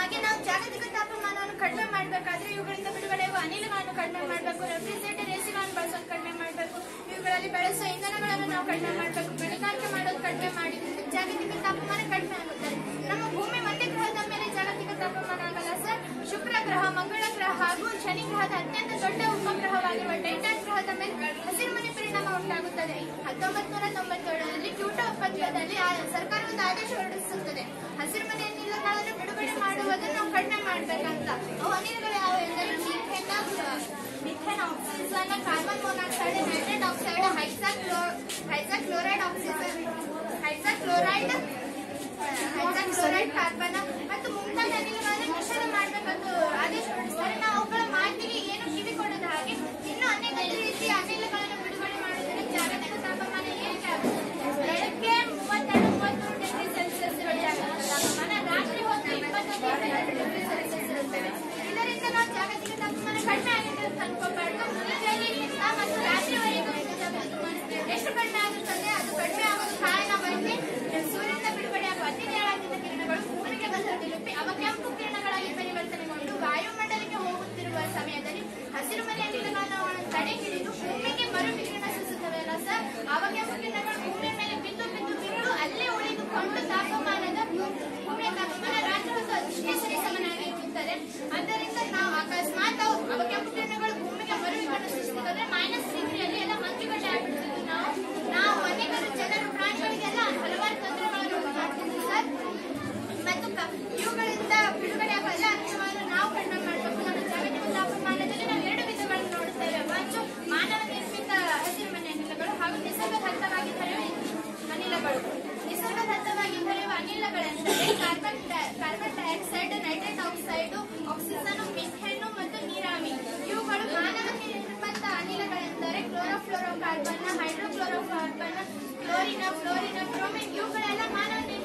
ಹಾಗೆ ನಾವು ಜಾಗತಿಕ ತಾಪಮಾನವನ್ನು ಕಡಿಮೆ ಮಾಡಬೇಕಾದ್ರೆ ಇವುಗಳಿಂದ ಬಿಡುಗಡೆಯುವ ಅನಿಲಗಳನ್ನು ಕಡಿಮೆ ಮಾಡಬೇಕು, ರೆಫ್ರಿಜರೇಟರ್ ಎಸಿಗಳನ್ನು ಬಳಸೋದು ಕಡಿಮೆ ಮಾಡಬೇಕು, ಇವುಗಳಲ್ಲಿ ಬಳಸುವ ಇಂಧನಗಳನ್ನು ನಾವು ಕಡಿಮೆ ಮಾಡಬೇಕು, ಗಣಿಗಾರಿಕೆ ಮಾಡೋದು ಕಡಿಮೆ ಮಾಡಿದ್ರೆ ಜಾಗತಿಕ ತಾಪಮಾನ ಕಡಿಮೆ ಆಗುತ್ತದೆ. ನಮ್ಮ ಭೂಮಿ ಒಂದೇ ಗ್ರಹದ ಮೇಲೆ ಜಾಗತಿಕ ತಾಪಮಾನ ಆಗಲ್ಲ ಸರ್. ಶುಕ್ರ ಗ್ರಹ, ಮಂಗಳ ಗ್ರಹ ಹಾಗೂ ಶನಿ ಗ್ರಹದ ಅತ್ಯಂತ ದೊಡ್ಡ ಉಪಗ್ರಹವಾಗಿರುವ ಟೈಟಾನ್ ಗ್ರಹದ ಮೇಲೆ ಹಸಿರುಮನೆ ಪರಿಣಾಮ ಉಂಟಾಗುತ್ತದೆ. 1997ರಲ್ಲಿ ಕ್ಯೋಟೋ ಒಪ್ಪಂದದಲ್ಲಿ ಸರ್ಕಾರವೊಂದು ಆದೇಶ ಹೊರಡಿಸುತ್ತದೆ, ಹಸಿರುಮನೆ ಅನಿಲಗಳನ್ನು ಬಿಡುಗಡೆ ಮಾಡುವುದನ್ನು ನಾವು ಕಡಿಮೆ ಮಾಡಬೇಕಂತ. ಅವು ಅನಿಲಗಳು ಯಾವ ಎಂದರೆ methane oxygen, carbon monoxide, nitrate oxide, hydrochloride carbon ಮತ್ತು ಮುಂತಾದ ಅನಿಲಗಳನ್ನು ನಿಷೇಧ ಮಾಡಬೇಕೆಂದು ಆದೇಶ ಹೊರಡಿಸುತ್ತಾರೆ. ನಾವು ಅವುಗಳ ಮಾಹಿತಿಗೆ ಏನು ಕಿವಿ ಕೊಡದ ಹಾಗೆ ಇನ್ನೂ ಅನೇಕ ರೀತಿಯ ಅನಿಲಗಳನ್ನು ಬಿಡುಗಡೆ ಮಾಡುವುದರಿಂದ ಜಾಗತಿಕ ತಾಪಮಾನ ಏರಿಕೆ ಆಗುತ್ತದೆ. ಬೆಳಗ್ಗೆ 32-33 ಡಿಗ್ರಿ ಸೆಲ್ಸಿಯಸ್ ಇರುವ ಜಾಗತಿಕ ತಾಪಮಾನ ರಾತ್ರಿ ಹೊತ್ತು 21 ಡಿಗ್ರಿ ಸೆಲ್ಸಿಯಸ್ ಇರುತ್ತವೆ. ಇದರಿಂದ ನಾವು ಜಾಗತಿಕ ತಾಪಮಾನ ಕಡಿಮೆ ಆಗಿದೆ ಅಂತ ಅನ್ಕೋಬಾರ್ದು. ಮುಂಜಾನೆಯಿಂದ ಮತ್ತು ರಾತ್ರಿವರೆಗೂ ಎಷ್ಟು ಕಡಿಮೆ ಆಗುತ್ತದೆ, ಅದು ಕಡಿಮೆ ಆಗೋದು ಕಾರಣ ಬಂದು ಸೂರ್ಯನಿಂದ ಬಿಡುಗಡೆಯಾಗುವ ಅತಿ ನೇರಳಾದ ಕಿರಣಗಳು ಭೂಮಿಗೆ ಬಂದು ತಲುಪಿ ಅವ ಕೆಂಪು ಕಿರಣಗಳಾಗಿ ಪರಿವರ್ತನೆಗೊಂಡು ವಾಯುಮಂಡಲಕ್ಕೆ ಹೋಗುತ್ತಿರುವ ಸಮಯದಲ್ಲಿ ಹಸಿರುಮನೆ ಅನಿಲಗಳನ್ನು ತಡೆ ಹಿಡಿದು ಭೂಮಿಗೆ ಮರು ವಿಕಿರಣ ಸೂಚಿಸುತ್ತವೆ ಅಲ್ಲ ಸರ್. ಅವ ಕೆಂಪು ಕಿರಣಗಳು ಭೂಮಿಯ ಮೇಲೆ ಬಿದ್ದು ಅಲ್ಲೇ ಉಳಿದುಕೊಂಡು ಭೂಮಿಯ ತಾಪಮಾನ ರಾತ್ರಿ ಹೊತ್ತು ಅಷ್ಟೇ ಸರಿಸಮನಾಗಿ ಇರುತ್ತದೆ. ಆದ್ದರಿಂದ ನಾವು ಅಕಸ್ಮಾತ್ ಅವ ಕೆಂಪು ಕಿರಣಗಳು ಭೂಮಿಗೆ ಮರು ವಿಕಿರಣ ಸೂಚಿಸಿದರೆ -ಡಿಗ್ರಿಯಲ್ಲಿ ಎಲ್ಲ ಮಂಜುಗಡ್ಡೆ ಆಗ್ಬಿಡ್ತಿದ್ವಿ. ನಾವು ಅನೇಕರು ಜನರು ಪ್ರಾಣಿಗಳಿಗೆಲ್ಲ ಹಲವಾರು ತೊಂದರೆಗಳನ್ನು ಉಂಟು ಮಾಡ್ತಿದ್ವಿ ಸರ್. ಮತ್ತು ಇವುಗಳಿಂದ ಬಿಡುಗಡೆಯಾಗುವ ಎಲ್ಲ ಅನಿಲಗಳನ್ನು ನಾವು ಕಡಿಮೆ ಮಾಡಬೇಕು. ನಮ್ಮ ಜಾಗತಿಕ ತಾಪಮಾನದಲ್ಲಿ ನಾವು 2 ವಿಧಗಳನ್ನು ನೋಡುತ್ತೇವೆ. ಒಂದು ಮಾನವ ನಿರ್ಮಿತ ಹಸಿರುಮನೆ ಅನಿಲಗಳು ಹಾಗೂ ನಿಸರ್ಗದತ್ತವಾಗಿ ದೊರೆಯುವ ಅನಿಲಗಳು. ನಿಸರ್ಗದತ್ತವಾಗಿ ದೊರೆಯುವ ಅನಿಲಗಳೆಂದರೆ carbon dioxide, nitrate oxide, oxygen, methane ಮತ್ತು ನೀರಾವಿ. ಇವುಗಳು ಮಾನವ ನಿರ್ಮಿತ ಅನಿಲಗಳೆಂದರೆ ಕ್ಲೋರೋಫ್ಲೋರೋಕಾರ್ಬನ್, ಹೈಡ್ರೋಕ್ಲೋರೋಕಾರ್ಬನ್, ಫ್ಲೋರಿನ್, ಬ್ರೋಮಿನ್. ಇವುಗಳೆಲ್ಲ ಮಾನವ